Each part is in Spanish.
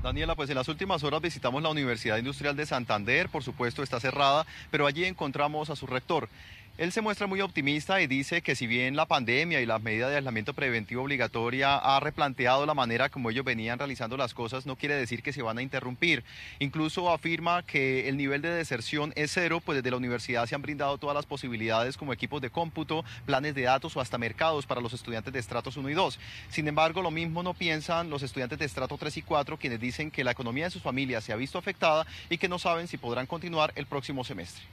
Daniela, pues en las últimas horas visitamos la Universidad Industrial de Santander, por supuesto está cerrada, pero allí encontramos a su rector. Él se muestra muy optimista y dice que si bien la pandemia y la medida de aislamiento preventivo obligatoria ha replanteado la manera como ellos venían realizando las cosas, no quiere decir que se van a interrumpir. Incluso afirma que el nivel de deserción es cero, pues desde la universidad se han brindado todas las posibilidades como equipos de cómputo, planes de datos o hasta mercados para los estudiantes de estratos 1 y 2. Sin embargo, lo mismo no piensan los estudiantes de estrato 3 y 4, quienes dicen que la economía de sus familias se ha visto afectada y que no saben si podrán continuar el próximo semestre.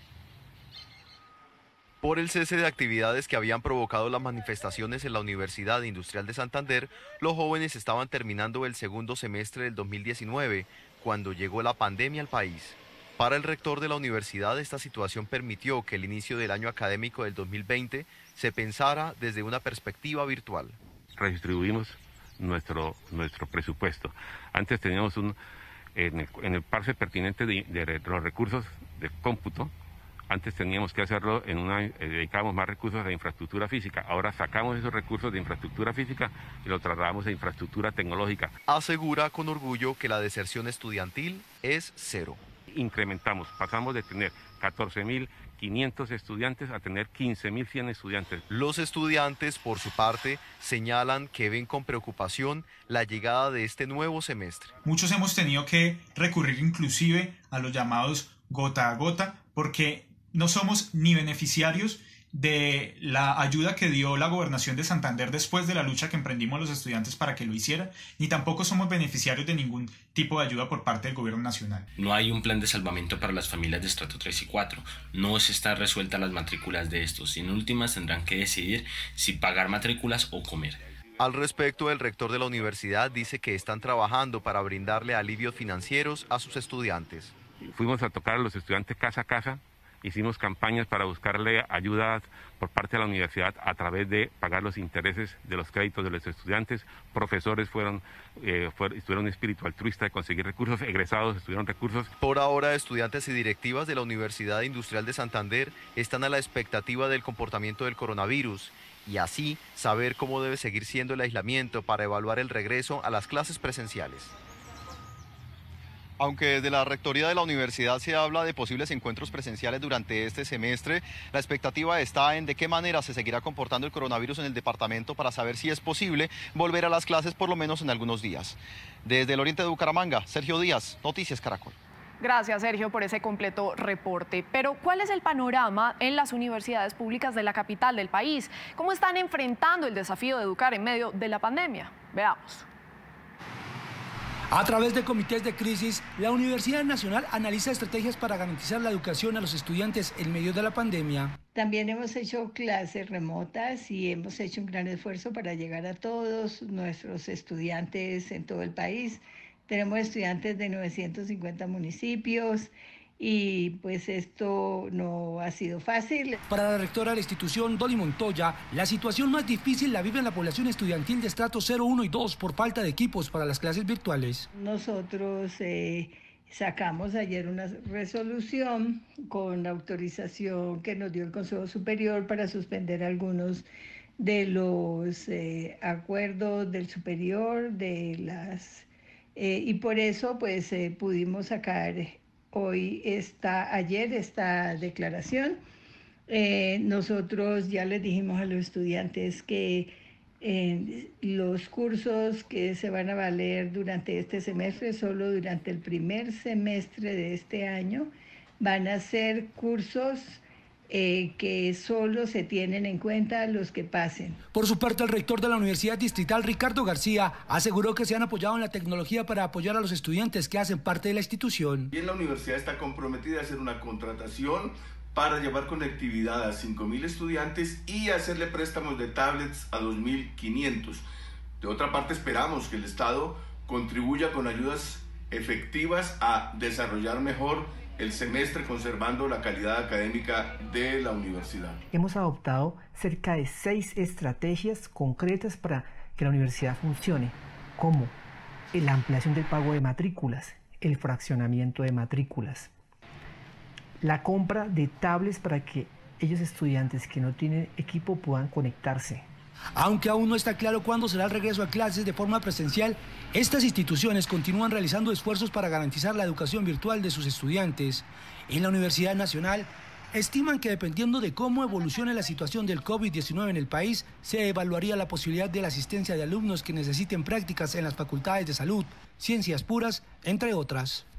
Por el cese de actividades que habían provocado las manifestaciones en la Universidad Industrial de Santander, los jóvenes estaban terminando el segundo semestre del 2019, cuando llegó la pandemia al país. Para el rector de la universidad, esta situación permitió que el inicio del año académico del 2020 se pensara desde una perspectiva virtual. Redistribuimos nuestro presupuesto. Antes teníamos en el parche pertinente de los recursos de cómputo. Antes teníamos que hacerlo dedicábamos más recursos a la infraestructura física. Ahora sacamos esos recursos de infraestructura física y los trasladamos a infraestructura tecnológica. Asegura con orgullo que la deserción estudiantil es cero. Incrementamos, pasamos de tener 14.500 estudiantes a tener 15.100 estudiantes. Los estudiantes, por su parte, señalan que ven con preocupación la llegada de este nuevo semestre. Muchos hemos tenido que recurrir inclusive a los llamados gota a gota, porque no somos ni beneficiarios de la ayuda que dio la Gobernación de Santander después de la lucha que emprendimos los estudiantes para que lo hiciera, ni tampoco somos beneficiarios de ningún tipo de ayuda por parte del gobierno nacional. No hay un plan de salvamento para las familias de estrato 3 y 4, no se están resueltas las matrículas de estos y en últimas tendrán que decidir si pagar matrículas o comer. Al respecto, el rector de la universidad dice que están trabajando para brindarle alivios financieros a sus estudiantes. Fuimos a tocar a los estudiantes casa a casa. Hicimos campañas para buscarle ayudas por parte de la universidad a través de pagar los intereses de los créditos de los estudiantes. Profesores tuvieron un espíritu altruista de conseguir recursos, egresados estuvieron recursos. Por ahora, estudiantes y directivas de la Universidad Industrial de Santander están a la expectativa del comportamiento del coronavirus y así saber cómo debe seguir siendo el aislamiento para evaluar el regreso a las clases presenciales. Aunque desde la rectoría de la universidad se habla de posibles encuentros presenciales durante este semestre, la expectativa está en de qué manera se seguirá comportando el coronavirus en el departamento para saber si es posible volver a las clases por lo menos en algunos días. Desde el oriente de Bucaramanga, Sergio Díaz, Noticias Caracol. Gracias, Sergio, por ese completo reporte. Pero, ¿cuál es el panorama en las universidades públicas de la capital del país? ¿Cómo están enfrentando el desafío de educar en medio de la pandemia? Veamos. A través de comités de crisis, la Universidad Nacional analiza estrategias para garantizar la educación a los estudiantes en medio de la pandemia. También hemos hecho clases remotas y hemos hecho un gran esfuerzo para llegar a todos nuestros estudiantes en todo el país. Tenemos estudiantes de 950 municipios y pues esto no ha sido fácil. Para la rectora de la institución, Dolly Montoya, la situación más difícil la vive en la población estudiantil de estratos 0, 1 y 2 por falta de equipos para las clases virtuales. Nosotros sacamos ayer una resolución con autorización que nos dio el Consejo Superior para suspender algunos de los acuerdos del superior y por eso pues pudimos sacar ayer esta declaración. Nosotros ya les dijimos a los estudiantes que los cursos que se van a valer durante este semestre, solo durante el primer semestre de este año, van a ser cursos que solo se tienen en cuenta los que pasen. Por su parte, el rector de la Universidad Distrital, Ricardo García, aseguró que se han apoyado en la tecnología para apoyar a los estudiantes que hacen parte de la institución. Y la universidad está comprometida a hacer una contratación para llevar conectividad a 5.000 estudiantes y hacerle préstamos de tablets a 2.500. De otra parte, esperamos que el Estado contribuya con ayudas efectivas a desarrollar mejor el semestre conservando la calidad académica de la universidad. Hemos adoptado cerca de 6 estrategias concretas para que la universidad funcione, como la ampliación del pago de matrículas, el fraccionamiento de matrículas, la compra de tablets para que ellos estudiantes que no tienen equipo puedan conectarse, Aunque aún no está claro cuándo será el regreso a clases de forma presencial, estas instituciones continúan realizando esfuerzos para garantizar la educación virtual de sus estudiantes. En la Universidad Nacional estiman que dependiendo de cómo evolucione la situación del COVID-19 en el país, se evaluaría la posibilidad de la asistencia de alumnos que necesiten prácticas en las facultades de salud, ciencias puras, entre otras.